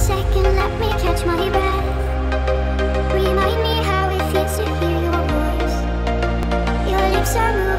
second, let me catch my breath. Remind me how it feels to hear your voice. Your lips are moving.